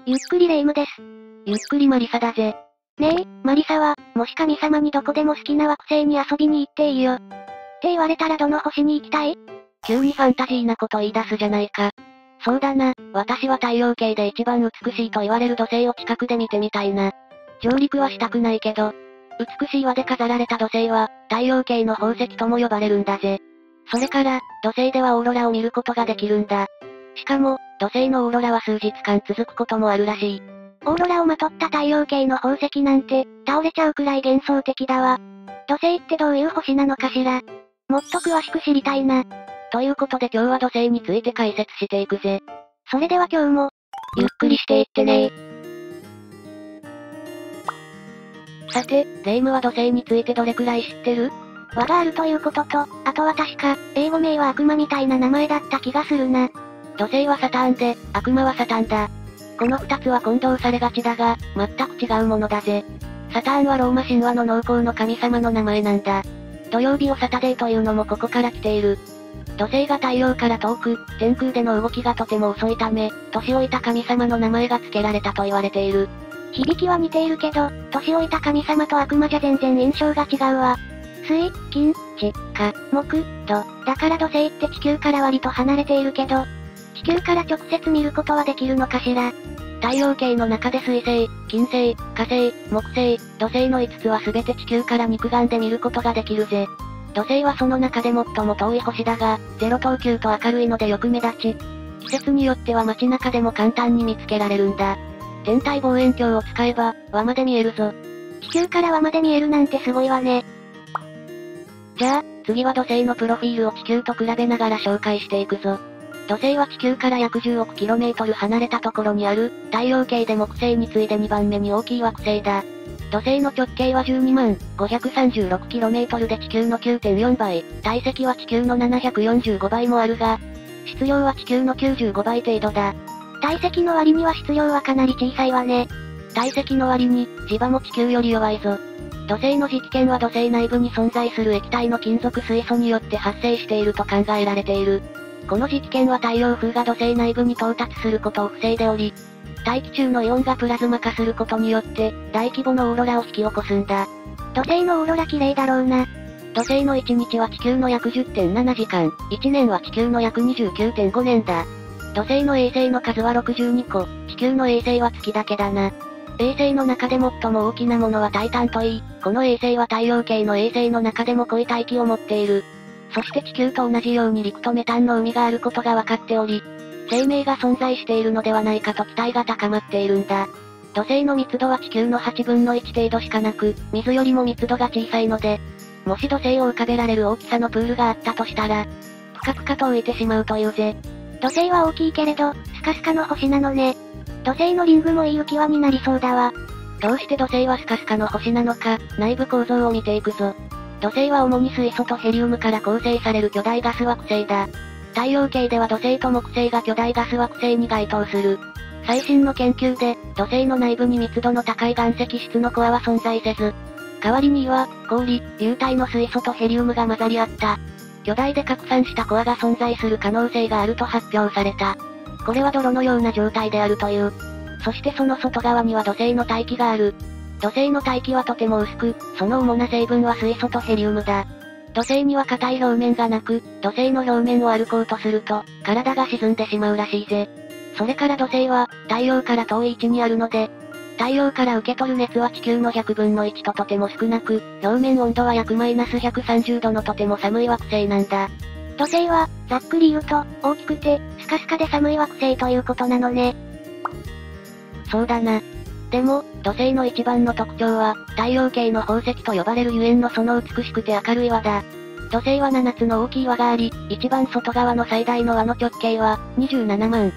ゆっくりレ夢ムです。 ゆっくりマリサだぜ。 ねえ、マリサは、もし神様にどこでも好きな惑星に遊びに行っていいよ。って言われたらどの星に行きたい？ 急にファンタジーなこと言い出すじゃないか。そうだな、私は太陽系で一番美しいと言われる土星を近くで見てみたいな。上陸はしたくないけど、美しい輪で飾られた土星は、太陽系の宝石とも呼ばれるんだぜ。それから、土星ではオーロラを見ることができるんだ。しかも、土星のオーロラは数日間続くこともあるらしい。 オーロラをまとった太陽系の宝石なんて、倒れちゃうくらい幻想的だわ。土星ってどういう星なのかしら？もっと詳しく知りたいな。 ということで今日は土星について解説していくぜ。 それでは今日も、 ゆっくりしていってね。さて、レ夢ムは土星についてどれくらい知ってる？ 輪があるということと、あとは確か、英語名は悪魔みたいな名前だった気がするな。 土星はサターンで、悪魔はサタンだ。この二つは混同されがちだが、全く違うものだぜ。サターンはローマ神話の農耕の神様の名前なんだ。土曜日をサタデーというのもここから来ている。土星が太陽から遠く、天空での動きがとても遅いため、年老いた神様の名前が付けられたと言われている。 響きは似ているけど、年老いた神様と悪魔じゃ全然印象が違うわ。水、金、地、火、木、土。だから土星って地球から割と離れているけど、地球から直接見ることはできるのかしら？ 太陽系の中で水星、金星、火星、木星、土星の5つは全て地球から肉眼で見ることができるぜ。土星はその中で最も遠い星だが、ゼロ等級と明るいのでよく目立ち、季節によっては街中でも簡単に見つけられるんだ。天体望遠鏡を使えば、輪まで見えるぞ。 地球から輪まで見えるなんてすごいわね。 じゃあ、次は土星のプロフィールを地球と比べながら紹介していくぞ。土星は地球から約10億 km 離れたところにある、太陽系で木星に次いで2番目に大きい惑星だ。土星の直径は12万 536km で地球の 9.4 倍、体積は地球の745倍もあるが、質量は地球の95倍程度だ。 体積の割には質量はかなり小さいわね。 体積の割に、磁場も地球より弱いぞ。土星の磁気圏は土星内部に存在する液体の金属水素によって発生していると考えられている。この磁気圏は太陽風が土星内部に到達することを防いでおり、大気中のイオンがプラズマ化することによって、大規模のオーロラを引き起こすんだ。 土星のオーロラ綺麗だろうな。 土星の1日は地球の約 10.7 時間、1年は地球の約 29.5 年だ。土星の衛星の数は62個、地球の衛星は月だけだな。衛星の中で最も大きなものはタイタンといい、この衛星は太陽系の衛星の中でも濃い大気を持っている。そして地球と同じように陸とメタンの海があることが分かっており、生命が存在しているのではないかと期待が高まっているんだ。土星の密度は地球の8分の1程度しかなく、水よりも密度が小さいので、もし土星を浮かべられる大きさのプールがあったとしたら、ぷかぷかと浮いてしまうというぜ。 土星は大きいけれど、スカスカの星なのね。土星のリングもいい浮き輪になりそうだわ。 どうして土星はスカスカの星なのか、内部構造を見ていくぞ。土星は主に水素とヘリウムから構成される巨大ガス惑星だ。太陽系では土星と木星が巨大ガス惑星に該当する。最新の研究で、土星の内部に密度の高い岩石質のコアは存在せず、代わりに岩、氷、流体の水素とヘリウムが混ざり合った、巨大で拡散したコアが存在する可能性があると発表された。これは泥のような状態であるという。そしてその外側には土星の大気がある。土星の大気はとても薄く、その主な成分は水素とヘリウムだ。土星には硬い表面がなく、土星の表面を歩こうとすると、体が沈んでしまうらしいぜ。それから土星は、太陽から遠い位置にあるので、太陽から受け取る熱は地球の100分の1ととても少なく、表面温度は約マイナス130度のとても寒い惑星なんだ。 土星は、ざっくり言うと、大きくて、スカスカで寒い惑星ということなのね。 そうだな。でも、土星の一番の特徴は、太陽系の宝石と呼ばれるゆえんのその美しくて明るい輪だ。土星は7つの大きい輪があり、一番外側の最大の輪の直径は、27万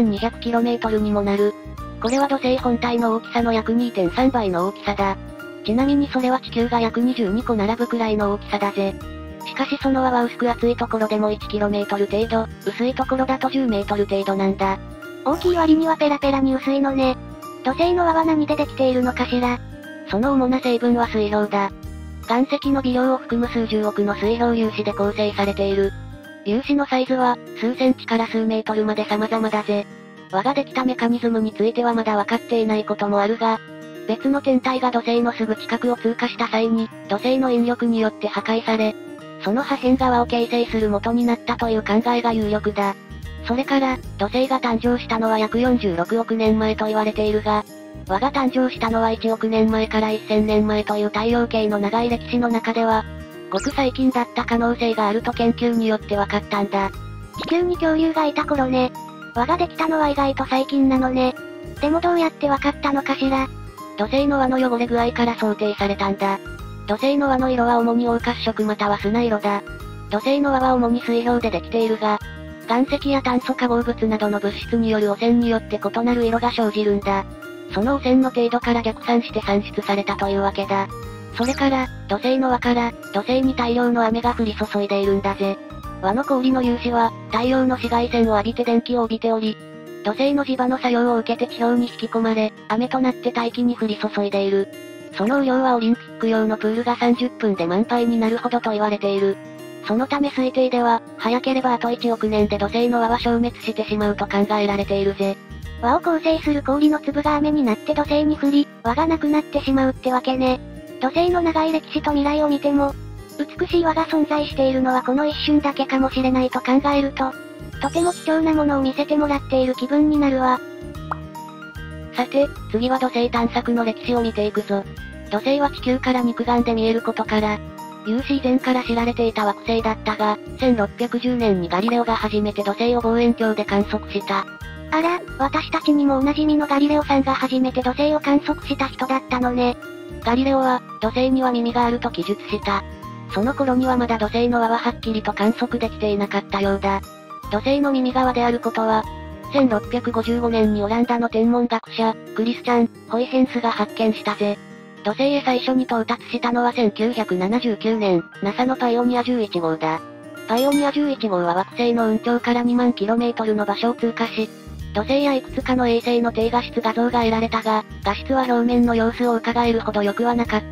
5200km にもなる。これは土星本体の大きさの約 2.3 倍の大きさだ。ちなみにそれは地球が約22個並ぶくらいの大きさだぜ。しかしその輪は薄く厚いところでも 1km 程度、薄いところだと 10m 程度なんだ。 大きい割にはペラペラに薄いのね。土星の輪は何でできているのかしら？ その主な成分は水氷だ。岩石の微量を含む数十億の水氷粒子で構成されている。粒子のサイズは、数センチから数メートルまで様々だぜ。 輪ができたメカニズムについてはまだ分かっていないこともあるが、別の天体が土星のすぐ近くを通過した際に、土星の引力によって破壊され、その破片が輪を形成する元になったという考えが有力だ。それから、土星が誕生したのは約46億年前と言われているが、輪が誕生したのは1億年前から1000年前という太陽系の長い歴史の中では、ごく最近だった可能性があると研究によって分かったんだ。 地球に恐竜がいた頃ね。輪ができたのは意外と最近なのね。でもどうやって分かったのかしら。 土星の輪の汚れ具合から想定されたんだ。土星の輪の色は主に黄褐色または砂色だ。土星の輪は主に水氷でできているが、岩石や炭素化合物などの物質による汚染によって異なる色が生じるんだ。その汚染の程度から逆算して算出されたというわけだ。それから、土星の輪から、土星に大量の雨が降り注いでいるんだぜ。輪の氷の粒子は、太陽の紫外線を浴びて電気を帯びており、土星の磁場の作用を受けて地表に引き込まれ、雨となって大気に降り注いでいる。その雨量はオリンピック用のプールが30分で満杯になるほどと言われている。そのため推定では、早ければあと1億年で土星の輪は消滅してしまうと考えられているぜ。 輪を構成する氷の粒が雨になって土星に降り、輪がなくなってしまうってわけね。土星の長い歴史と未来を見ても、美しい輪が存在しているのはこの一瞬だけかもしれないと考えると、とても貴重なものを見せてもらっている気分になるわ。 さて、次は土星探索の歴史を見ていくぞ。土星は地球から肉眼で見えることから、有史以前から知られていた惑星だったが、1610年にガリレオが初めて土星を望遠鏡で観測した。 あら、私たちにもおなじみのガリレオさんが初めて土星を観測した人だったのね。 ガリレオは、土星には耳があると記述した。その頃にはまだ土星の輪ははっきりと観測できていなかったようだ。土星の耳側であることは、1655年にオランダの天文学者、クリスチャン・ホイヘンスが発見したぜ。土星へ最初に到達したのは1979年、NASA のパイオニア11号だ。パイオニア11号は惑星の雲頂から2万 km の場所を通過し、土星やいくつかの衛星の低画質画像が得られたが、画質は表面の様子を伺えるほど良くはなかった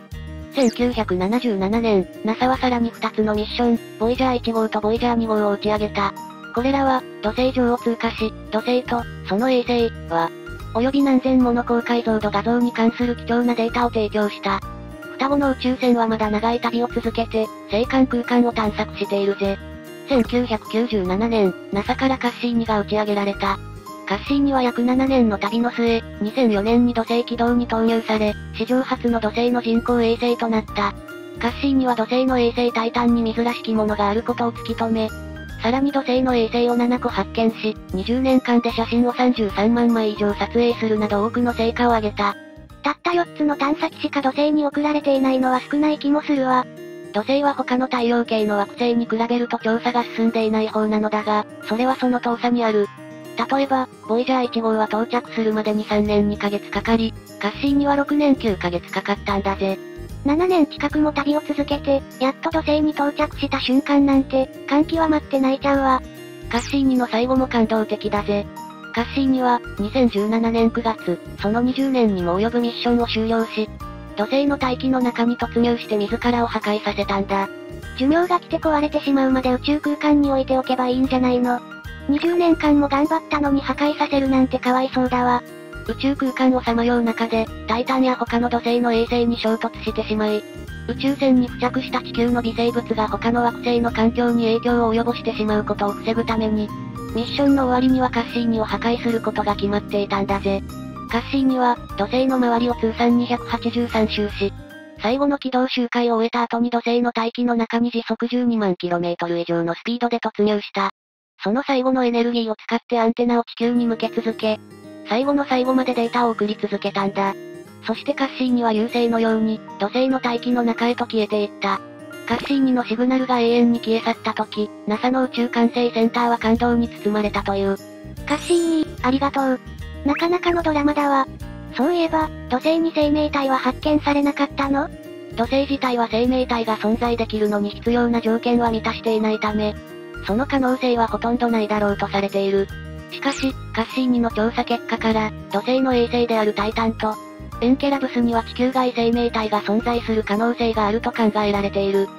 。1977年、NASA はさらに2つのミッション、ボイジャー1号とボイジャー2号を打ち上げた。これらは、土星上を通過し、土星と、その衛星は、及び何千もの高解像度画像に関する貴重なデータを提供した。双子の宇宙船はまだ長い旅を続けて、星間空間を探索しているぜ。1997年、NASA からカッシーニが打ち上げられた。カッシーニは約7年の旅の末、2004年に土星軌道に投入され、史上初の土星の人工衛星となった。カッシーニは土星の衛星タイタンに水らしきものがあることを突き止め、さらに土星の衛星を7個発見し、20年間で写真を33万枚以上撮影するなど多くの成果を上げた。 たった4つの探査機しか土星に送られていないのは少ない気もするわ。 土星は他の太陽系の惑星に比べると調査が進んでいない方なのだが、それはその遠さにある。例えば、ボイジャー1号は到着するまでに3年2ヶ月かかり、カッシーニは6年9ヶ月かかったんだぜ。 7年近くも旅を続けて、やっと土星に到着した瞬間なんて、歓喜は待って泣いちゃうわ。 カッシーニの最後も感動的だぜ。カッシーニは、2017年9月、その20年にも及ぶミッションを終了し、土星の大気の中に突入して自らを破壊させたんだ。 寿命が来て壊れてしまうまで宇宙空間に置いておけばいいんじゃないの。20年間も頑張ったのに破壊させるなんてかわいそうだわ。 宇宙空間をさまよう中で、タイタンや他の土星の衛星に衝突してしまい、宇宙船に付着した地球の微生物が他の惑星の環境に影響を及ぼしてしまうことを防ぐために、ミッションの終わりにはカッシーニを破壊することが決まっていたんだぜ。カッシーニは、土星の周りを通算283周し、最後の軌道周回を終えた後に土星の大気の中に時速12万 km 以上のスピードで突入した。その最後のエネルギーを使ってアンテナを地球に向け続け、最後の最後までデータを送り続けたんだ。そしてカッシーニは流星のように、土星の大気の中へと消えていった。カッシーニのシグナルが永遠に消え去った時、NASA の宇宙管制センターは感動に包まれたという。 カッシーニ、ありがとう。なかなかのドラマだわ。そういえば、土星に生命体は発見されなかったの？ 土星自体は生命体が存在できるのに必要な条件は満たしていないため、その可能性はほとんどないだろうとされている。しかし、カッシーニの調査結果から、土星の衛星であるタイタンと、エンケラブスには地球外生命体が存在する可能性があると考えられている。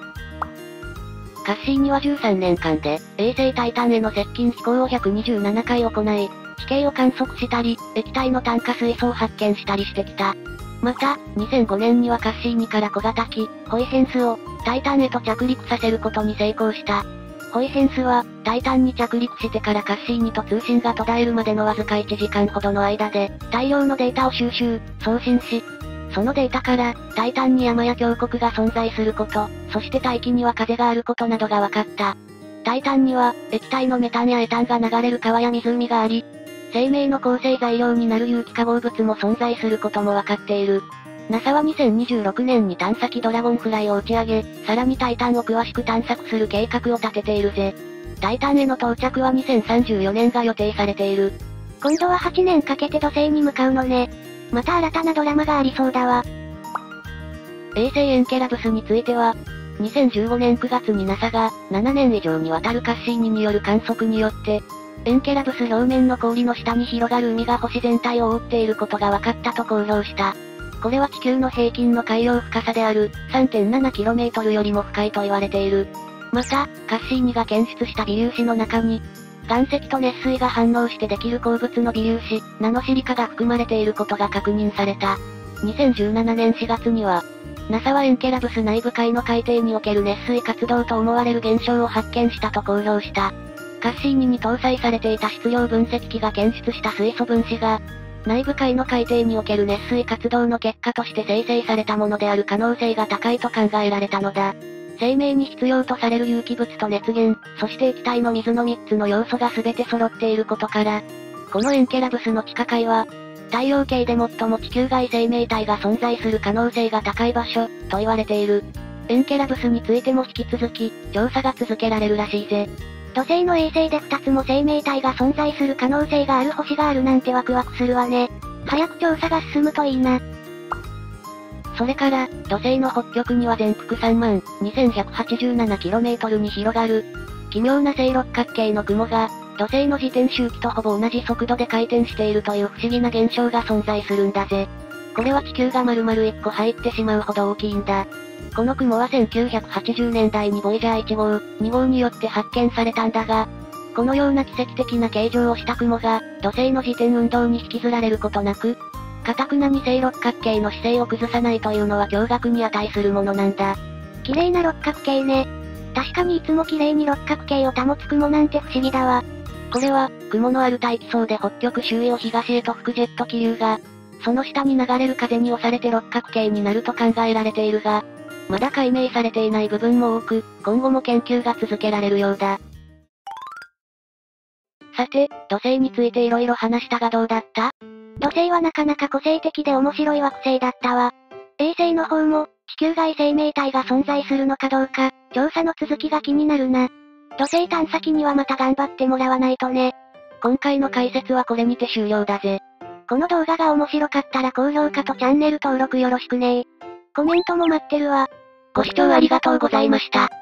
カッシーニは13年間で、衛星タイタンへの接近飛行を127回行い、 地形を観測したり、液体の炭化水素を発見したりしてきた。また、2005年にはカッシーニから小型機、ホイヘンスを、タイタンへと着陸させることに成功した。ホイヘンスは、タイタンに着陸してからカッシーニと通信が途絶えるまでのわずか1時間ほどの間で、大量のデータを収集、送信し、そのデータから、タイタンに山や峡谷が存在すること、そして大気には風があることなどが分かった。タイタンには、液体のメタンやエタンが流れる川や湖があり、生命の構成材料になる有機化合物も存在することも分かっている。NASA は2026年に探査機ドラゴンフライを打ち上げ、さらにタイタンを詳しく探索する計画を立てているぜ。タイタンへの到着は2034年が予定されている。 今度は8年かけて土星に向かうのね。また新たなドラマがありそうだわ。 衛星エンケラブスについては、2015年9月に NASA が、7年以上にわたるカッシーニによる観測によって、エンケラブス表面の氷の下に広がる海が星全体を覆っていることが分かったと公表した。これは地球の平均の海洋深さである 3.7km よりも深いと言われている。また、カッシーニが検出した微粒子の中に、岩石と熱水が反応してできる鉱物の微粒子、ナノシリカが含まれていることが確認された。2017年4月には、NASA はエンケラブス内部海の海底における熱水活動と思われる現象を発見したと公表した。カッシーニに搭載されていた質量分析機が検出した水素分子が、内部海の海底における熱水活動の結果として生成されたものである可能性が高いと考えられたのだ。生命に必要とされる有機物と熱源、そして液体の水の3つの要素が全て揃っていることから、このエンケラブスの地下海は、太陽系で最も地球外生命体が存在する可能性が高い場所、と言われている。エンケラブスについても引き続き、調査が続けられるらしいぜ。 土星の衛星で2つも生命体が存在する可能性がある星があるなんてワクワクするわね。早く調査が進むといいな。 それから、土星の北極には全幅32,187km に広がる、奇妙な正六角形の雲が、土星の自転周期とほぼ同じ速度で回転しているという不思議な現象が存在するんだぜ。これは地球が丸々1個入ってしまうほど大きいんだ。この雲は1980年代にボイジャー1号、2号によって発見されたんだが、このような奇跡的な形状をした雲が、土星の自転運動に引きずられることなく、堅くなに正六角形の姿勢を崩さないというのは驚愕に値するものなんだ。 綺麗な六角形ね。確かにいつも綺麗に六角形を保つ雲なんて不思議だわ。 これは、雲のある大気層で北極周囲を東へと吹くジェット気流が、その下に流れる風に押されて六角形になると考えられているが、まだ解明されていない部分も多く、今後も研究が続けられるようだ。さて、土星について色々話したがどうだった？ 土星はなかなか個性的で面白い惑星だったわ。衛星の方も、地球外生命体が存在するのかどうか、調査の続きが気になるな。土星探査機にはまた頑張ってもらわないとね。 今回の解説はこれにて終了だぜ。 この動画が面白かったら高評価とチャンネル登録よろしくね。コメントも待ってるわ。 ご視聴ありがとうございました。